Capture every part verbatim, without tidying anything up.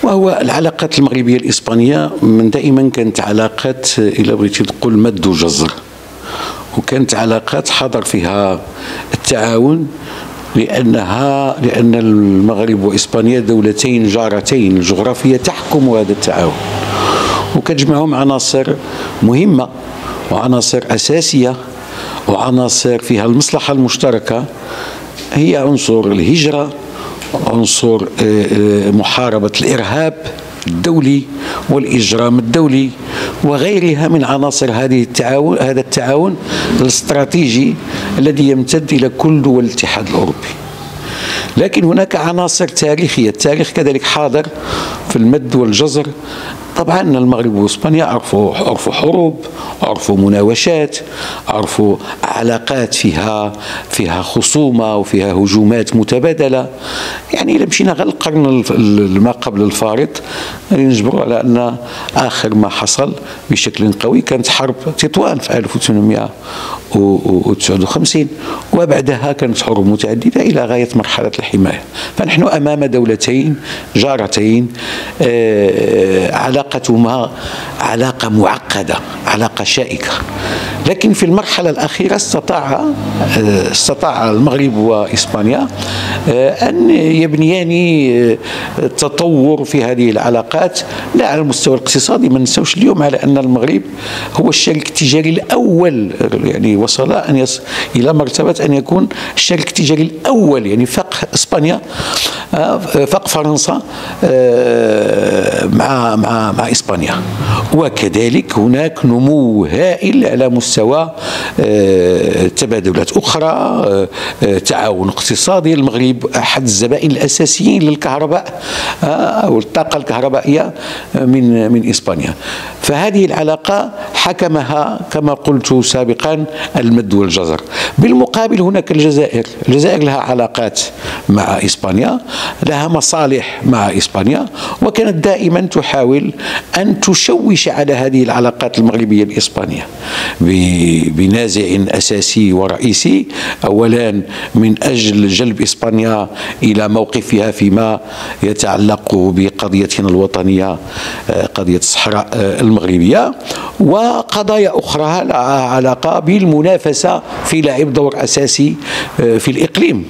وهو العلاقات المغربية الإسبانية من دائما كانت علاقات إلى بغيتي تقول مد وجزر، وكانت علاقات حضر فيها التعاون، لأنها لأن المغرب وإسبانيا دولتين جارتين جغرافية تحكم هذا التعاون، وكتجمعهم عناصر مهمة وعناصر أساسية وعناصر فيها المصلحة المشتركة، هي عنصر الهجرة، عنصر محاربة الإرهاب الدولي والإجرام الدولي وغيرها من عناصر هذه التعاون هذا التعاون الاستراتيجي الذي يمتد إلى كل دول الاتحاد الأوروبي. لكن هناك عناصر تاريخية، التاريخ كذلك حاضر في المد والجزر. طبعا المغرب واسبانيا عرفوا عرفوا حروب، عرفوا مناوشات، عرفوا علاقات فيها فيها خصومه وفيها هجومات متبادله. يعني اذا مشينا غير القرن ما قبل الفارط نجبروا على ان اخر ما حصل بشكل قوي كانت حرب تطوان في ألف وثمانمائة وتسعة وخمسين، وبعدها كانت حروب متعدده الى غايه مرحله الحمايه. فنحن امام دولتين جارتين علاقتهما علاقه معقده، علاقه شائكه. لكن في المرحله الاخيره استطاع استطاع المغرب واسبانيا ان يبنيان تطور في هذه العلاقات، لا على المستوى الاقتصادي. ما ننساوش اليوم على ان المغرب هو الشريك التجاري الاول، يعني وصل ان يص... الى مرتبه ان يكون الشريك التجاري الاول، يعني فاق اسبانيا فاق فرنسا مع مع مع اسبانيا. وكذلك هناك نمو هائل على مستوى تبادلات اخرى، تعاون اقتصادي. المغرب احد الزبائن الاساسيين للكهرباء او الطاقه الكهربائيه من من اسبانيا. فهذه العلاقه حكمها كما قلت سابقا المد والجزر. بالمقابل هناك الجزائر، الجزائر لها علاقات مع اسبانيا، لها مصالح مع اسبانيا، وكانت دائما تحاول ان تشوش على هذه العلاقات المغربيه الاسبانيه بنازع اساسي ورئيسي. اولا من اجل جلب اسبانيا الى موقفها فيما يتعلق بقضيتنا الوطنيه، قضيه الصحراء المغربيه، وقضايا اخرى لها علاقه بالمنافسه في لعب دور اساسي في الاقليم.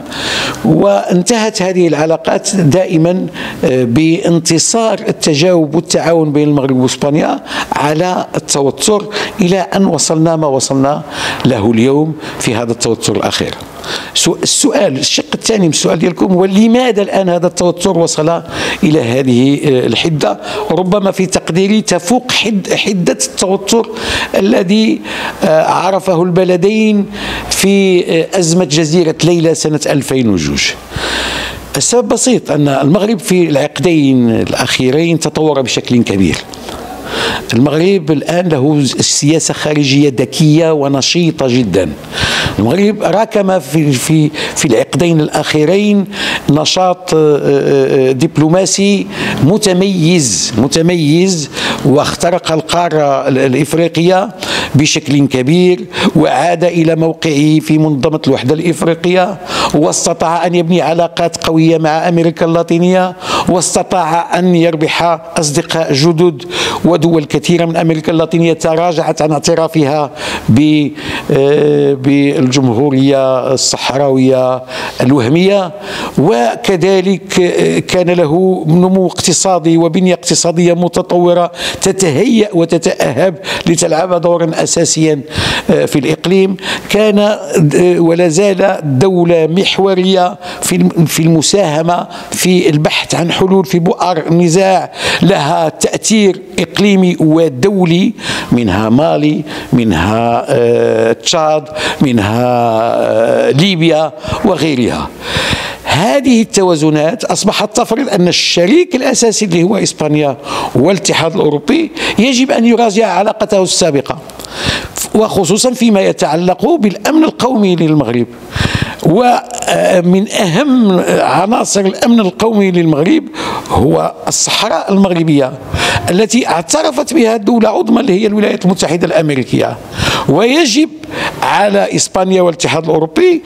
وانتهت هذه العلاقات دائما بانتصار التجاوب والتعاون بين المغرب واسبانيا على التوتر، الى ان وصلنا ما وصلنا له اليوم في هذا التوتر الاخير. السؤال الشق الثاني من السؤال ديالكم هو لماذا الان هذا التوتر وصل الى هذه الحده؟ ربما في تقديري تفوق حد حده التوتر الذي عرفه البلدين في ازمه جزيره ليلى سنه ألفين واثنين. السبب بسيط، ان المغرب في العقدين الاخيرين تطور بشكل كبير. المغرب الآن له سياسة خارجية ذكية ونشيطة جدا. المغرب راكم في في في العقدين الأخيرين نشاط دبلوماسي متميز متميز واخترق القارة الإفريقية بشكل كبير، وعاد إلى موقعه في منظمة الوحدة الإفريقية، واستطاع أن يبني علاقات قوية مع أمريكا اللاتينية، واستطاع أن يربح أصدقاء جدد. ودول كثيرة من أمريكا اللاتينية تراجعت عن اعترافها بالجمهورية الصحراوية الوهمية. وكذلك كان له نمو اقتصادي وبنية اقتصادية متطورة تتهيأ وتتأهب لتلعب دورا أساسيا في الإقليم. كان ولا زال دولة محورية في المساهمة في البحث عن حلول في بؤر النزاع لها تأثير إقليمي ودولي، منها مالي، منها تشاد، منها ليبيا وغيرها. هذه التوازنات أصبحت تفرض أن الشريك الأساسي اللي هو إسبانيا والاتحاد الأوروبي يجب أن يراجع علاقته السابقة، وخصوصا فيما يتعلق بالأمن القومي للمغرب. ومن أهم عناصر الأمن القومي للمغرب هو الصحراء المغربية التي اعترفت بها دولة عظمى اللي هي الولايات المتحدة الأمريكية. ويجب على إسبانيا والاتحاد الأوروبي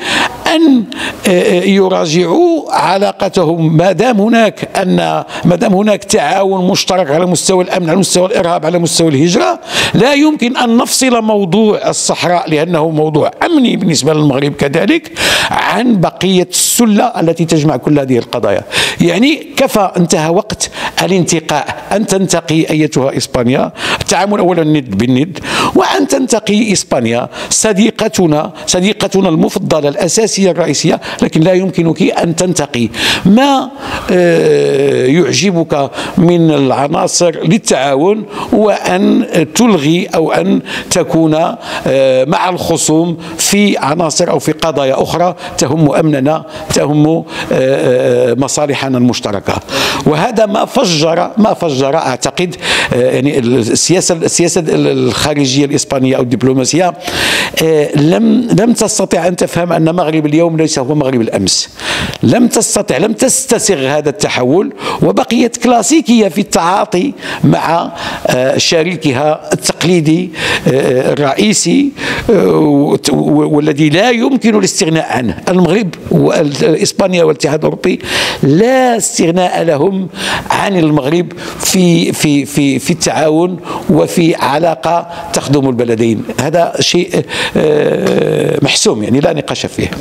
أن يراجعوا علاقتهم ما دام هناك أن ما دام هناك تعاون مشترك على مستوى الأمن، على مستوى الإرهاب، على مستوى الهجرة. لا يمكن أن نفصل موضوع الصحراء لأنه موضوع أمني بالنسبة للمغرب كذلك عن بقية السلة التي تجمع كل هذه القضايا. يعني كفى، انتهى وقت الانتقاء، أن تنتقي أيتها إسبانيا، التعامل أولا ند بالند، وأن تنتقي إسبانيا صديقتنا صديقتنا المفضلة الأساسية الرئيسية، لكن لا يمكنك أن تنتقي ما يعجبك من العناصر للتعاون وأن تلغي أو أن تكون مع الخصوم في عناصر أو في قضايا أخرى تهم أمننا، تهم مصالحنا المشتركة. وهذا ما فجر ما فجر أعتقد يعني السياسة السياسة الخارجية الإسبانية أو الدبلوماسية لم لم تستطع أن تفهم أن مغرب اليوم ليس هو مغرب الأمس. لم تستطع لم تستسغ هذا التحول، وبقيت كلاسيكية في التعاطي مع شريكها التقليدي الرئيسي والذي لا يمكن الاستغناء عنه. المغرب وإسبانيا والاتحاد الأوروبي لا استغناء لهم عن المغرب في في في في التعاون وفي علاقة تخدم البلدين. هذا شيء محسوم، يعني لا نقاش فيه.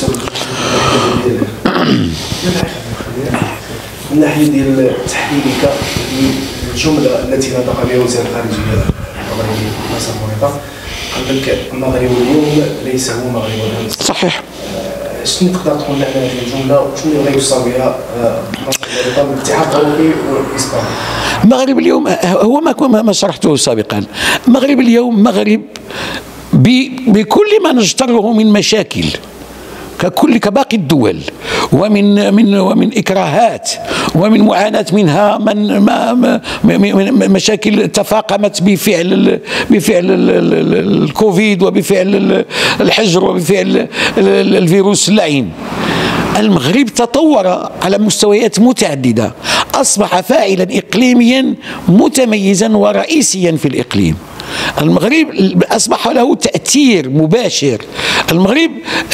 من ناحية ديال تحليلك الجملة التي نطق بها وزير الخارجية المغربي ناصر بوريطة، قال لك المغرب اليوم ليس هو مغرب الأمس. صحيح. شنو تقدر تقول لنا هذه الجملة وشنو اللي غيوصل بها ناصر بوريطة من الاتحاد الأوروبي والإسباني؟ المغرب اليوم هو ما ما شرحته سابقا. المغرب اليوم مغرب بكل ما نجتره من مشاكل ككل كباقي الدول، ومن من ومن اكراهات ومن معاناه منها من ما من مشاكل تفاقمت بفعل بفعل الكوفيد وبفعل الحجر وبفعل الفيروس اللعين. المغرب تطور على مستويات متعدده، اصبح فاعلا اقليميا متميزا ورئيسيا في الاقليم. المغرب أصبح له تأثير مباشر. المغرب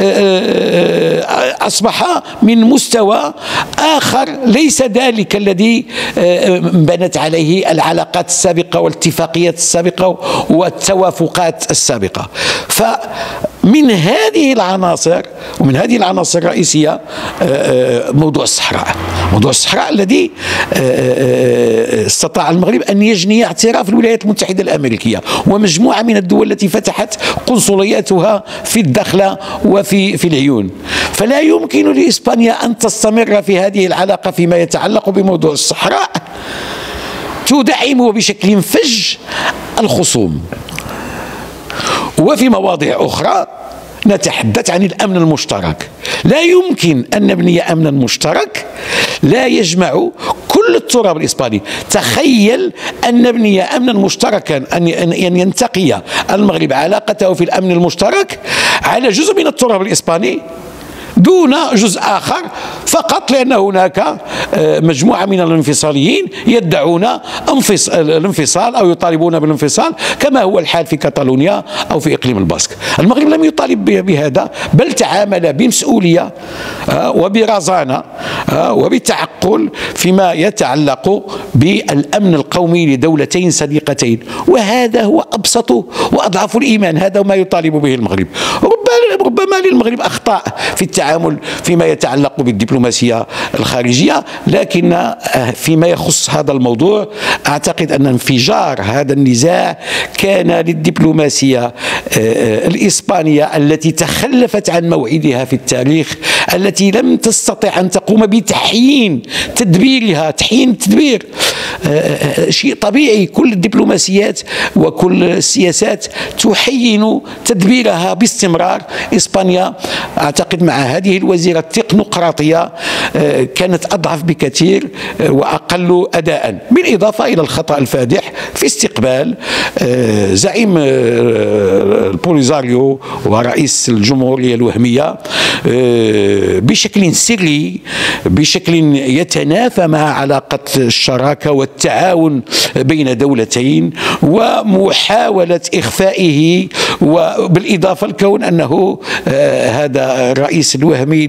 أصبح من مستوى آخر ليس ذلك الذي بنت عليه العلاقات السابقة والاتفاقيات السابقة والتوافقات السابقة. فمن هذه العناصر ومن هذه العناصر الرئيسية موضوع الصحراء، موضوع الصحراء الذي استطاع المغرب أن يجني اعتراف الولايات المتحدة الأمريكية ومجموعة من الدول التي فتحت قنصلياتها في الدخلة وفي في العيون. فلا يمكن لإسبانيا أن تستمر في هذه العلاقة فيما يتعلق بموضوع الصحراء تدعم بشكل فج الخصوم. وفي مواضيع أخرى نتحدث عن الأمن المشترك. لا يمكن أن نبني أمنا مشترك لا يجمع كل التراب الإسباني. تخيل أن نبني أمنا مشتركا، أن ينتقي المغرب علاقته في الأمن المشترك على جزء من التراب الإسباني دون جزء آخر، فقط لأن هناك مجموعة من الانفصاليين يدعون الانفصال أو يطالبون بالانفصال، كما هو الحال في كاتالونيا أو في إقليم الباسك. المغرب لم يطالب بهذا، بل تعامل بمسؤولية وبرزانة وبتعقل فيما يتعلق بالأمن القومي لدولتين صديقتين. وهذا هو أبسط وأضعف الإيمان، هذا ما يطالب به المغرب. ربما للمغرب أخطاء في التعامل فيما يتعلق بالدبلوماسية الخارجية، لكن فيما يخص هذا الموضوع أعتقد أن انفجار هذا النزاع كان للدبلوماسية الإسبانية التي تخلفت عن موعدها في التاريخ، التي لم تستطع أن تقوم بتحيين تدبيرها. تحيين التدبير شيء طبيعي، كل الدبلوماسيات وكل السياسات تحين تدبيرها باستمرار. إسبانيا أعتقد مع هذه الوزيرة التكنوقراطية كانت أضعف بكثير وأقل أداء، بالإضافة إلى الخطأ الفادح في استقبال زعيم البوليزاريو ورئيس الجمهورية الوهمية بشكل سري، بشكل يتنافى مع علاقة الشراكة والتعاون بين دولتين، ومحاولة إخفائه، وبالإضافة لكون أنه هذا الرئيس الوهمي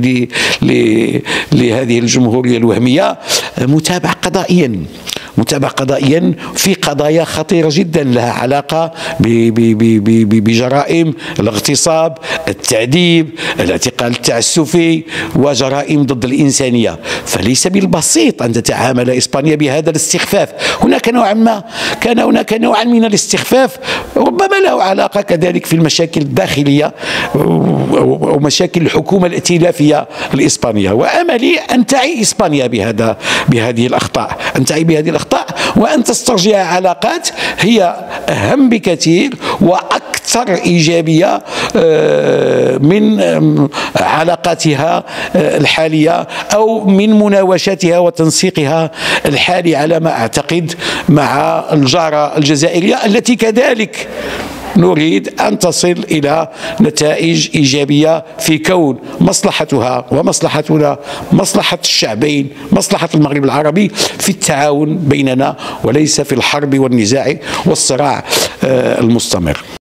لهذه الجمهورية الوهمية متابع قضائيا متابع قضائيا في قضايا خطيرة جدا لها علاقة بجرائم الاغتصاب، التعذيب، الاعتقال التعسفي، وجرائم ضد الإنسانية. فليس بالبسيط أن تتعامل إسبانيا بهذا الاستخفاف. هناك نوعا ما كان هناك نوعا من الاستخفاف، ربما له علاقة كذلك في المشاكل الداخلية ومشاكل الحكومة الائتلافية الإسبانية. وأملي أن تعي إسبانيا بهذا بهذه الأخطاء، أن تعي بهذه الأخطاء وأن تسترجع علاقات هي أهم بكثير وأكثر إيجابية من علاقاتها الحالية أو من مناوشاتها وتنسيقها الحالي على ما أعتقد مع الجارة الجزائرية، التي كذلك نريد أن تصل إلى نتائج إيجابية في كون مصلحتها ومصلحتنا مصلحة الشعبين، مصلحة المغرب العربي في التعاون بيننا وليس في الحرب والنزاع والصراع المستمر.